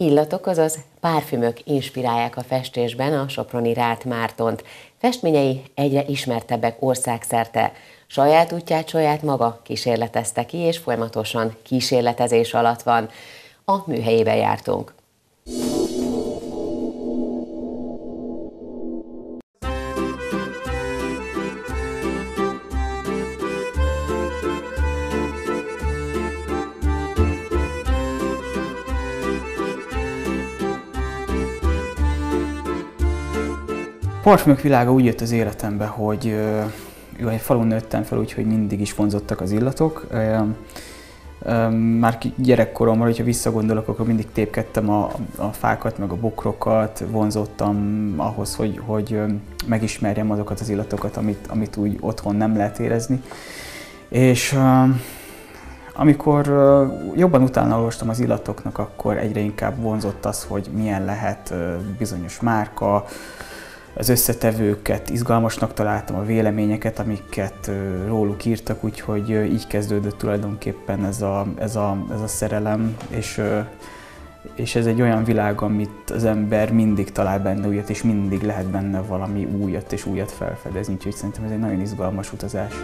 Illatok, azaz párfümök inspirálják a festésben a soproni Ráth Mártont. Festményei egyre ismertebbek országszerte. Saját útját saját maga kísérletezte ki, és folyamatosan kísérletezés alatt van. A műhelyébe jártunk. A parfümök világa úgy jött az életembe, hogy egy falun nőttem fel, úgyhogy mindig is vonzottak az illatok. Már gyerekkoromban, hogyha visszagondolok, akkor mindig tépkedtem a fákat, meg a bokrokat, vonzottam ahhoz, hogy megismerjem azokat az illatokat, amit úgy otthon nem lehet érezni. És amikor jobban utána olvastam az illatoknak, akkor egyre inkább vonzott az, hogy milyen lehet bizonyos márka, az összetevőket izgalmasnak találtam, a véleményeket, amiket róluk írtak, úgyhogy így kezdődött tulajdonképpen ez a szerelem, és ez egy olyan világ, amit az ember mindig talál benne újat, és mindig lehet benne valami újat és újat felfedezni, úgyhogy szerintem ez egy nagyon izgalmas utazás.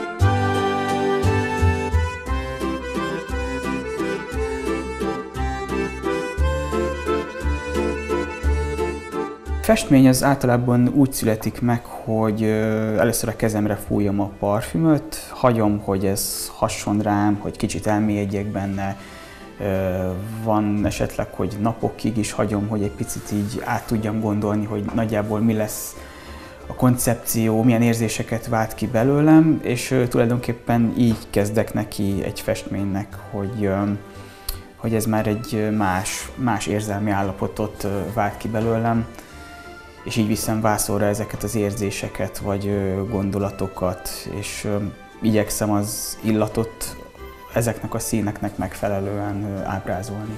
A festmény az általában úgy születik meg, hogy először a kezemre fújom a parfümöt, hagyom, hogy ez hasson rám, hogy kicsit elmélyedjek benne. Van esetleg, hogy napokig is hagyom, hogy egy picit így át tudjam gondolni, hogy nagyjából mi lesz a koncepció, milyen érzéseket vált ki belőlem, és tulajdonképpen így kezdek neki egy festménynek, hogy ez már egy más érzelmi állapotot vált ki belőlem, és így viszem vászonra ezeket az érzéseket vagy gondolatokat, és igyekszem az illatot ezeknek a színeknek megfelelően ábrázolni.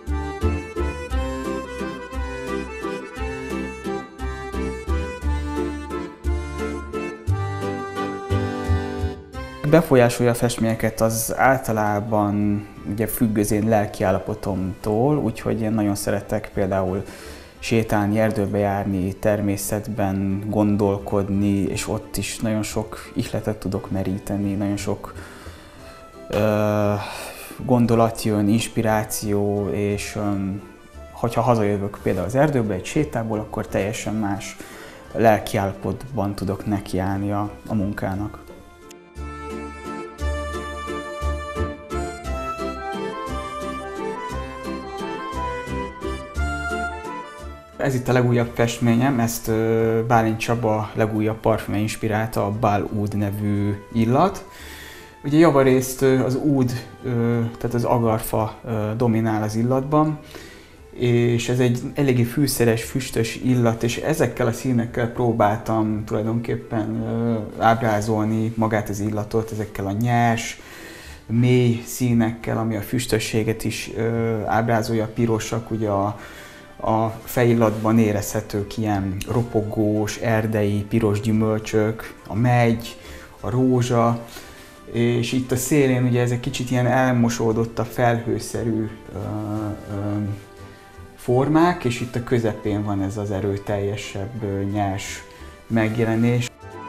Befolyásolja a festményeket az általában ugye függ az én lelkiállapotomtól, úgyhogy én nagyon szeretek például sétálni, erdőbe járni, természetben gondolkodni, és ott is nagyon sok ihletet tudok meríteni, nagyon sok gondolat jön, inspiráció, és hogyha hazajövök például az erdőbe egy sétából, akkor teljesen más lelkiállapotban tudok nekiállni a munkának. Ez itt a legújabb festményem, ezt Bálint Csaba legújabb parfüme inspirálta, a Bál Oud nevű illat. Ugye javarészt az oud, tehát az agarfa dominál az illatban, és ez egy eléggé fűszeres, füstös illat, és ezekkel a színekkel próbáltam tulajdonképpen ábrázolni magát az illatot, ezekkel a nyers, mély színekkel, ami a füstösséget is ábrázolja, a pirosak, ugye a fejillatban érezhetők ilyen ropogós, erdei, piros gyümölcsök, a megy, a rózsa, és itt a szélén ugye ez egy kicsit ilyen elmosódott a felhőszerű formák, és itt a közepén van ez az erőteljesebb, nyers megjelenés.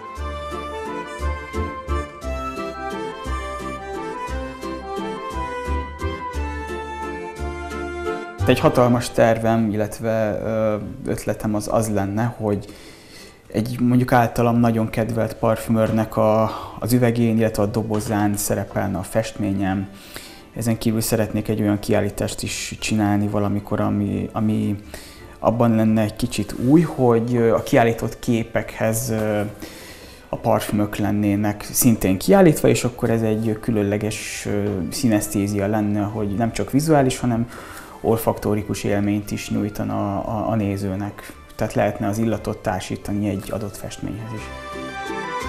Egy hatalmas tervem, illetve ötletem az lenne, hogy egy mondjuk általam nagyon kedvelt parfümőrnek az üvegén, illetve a dobozán szerepelne a festményem. Ezen kívül szeretnék egy olyan kiállítást is csinálni valamikor, ami abban lenne egy kicsit új, hogy a kiállított képekhez a parfümök lennének szintén kiállítva, és akkor ez egy különleges szinesztézia lenne, hogy nem csak vizuális, hanem olfaktorikus élményt is nyújtana a nézőnek. Tehát lehetne az illatot társítani egy adott festményhez is.